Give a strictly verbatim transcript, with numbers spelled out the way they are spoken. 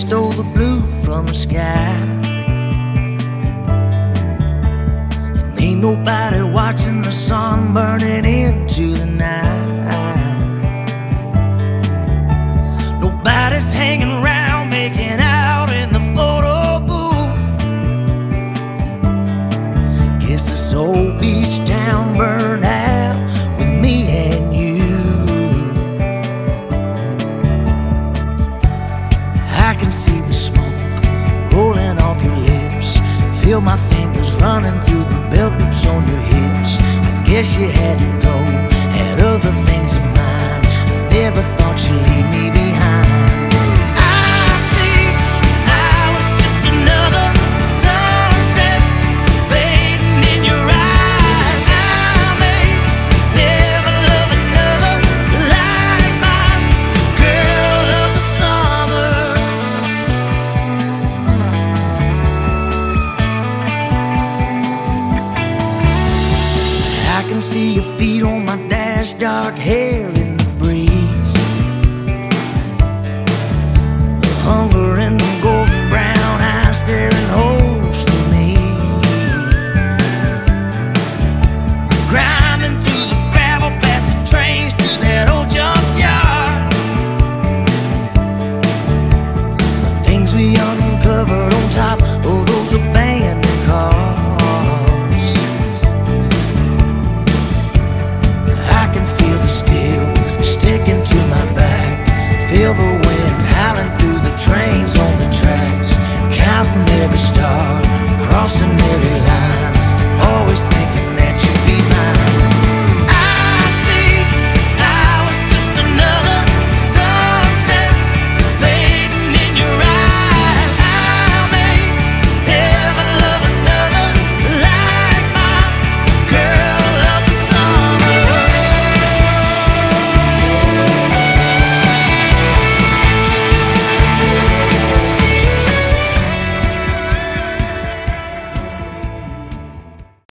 stole the blue from the sky. And ain't nobody watching the sun burning into the night. Nobody's hanging around making out in the photo booth. Guess this old beach town burned out with me and you. I can see the smoke rolling off your lips, feel my fingers running through the belt loops on your hips. I guess you had to go, had other things in mind. I never thought you'd leave me behind. I see I was just another sunset fading in your eyes. I may never love another like my girl of the summer. I can see your feet on my dash, dark hair in the breeze. The hunger and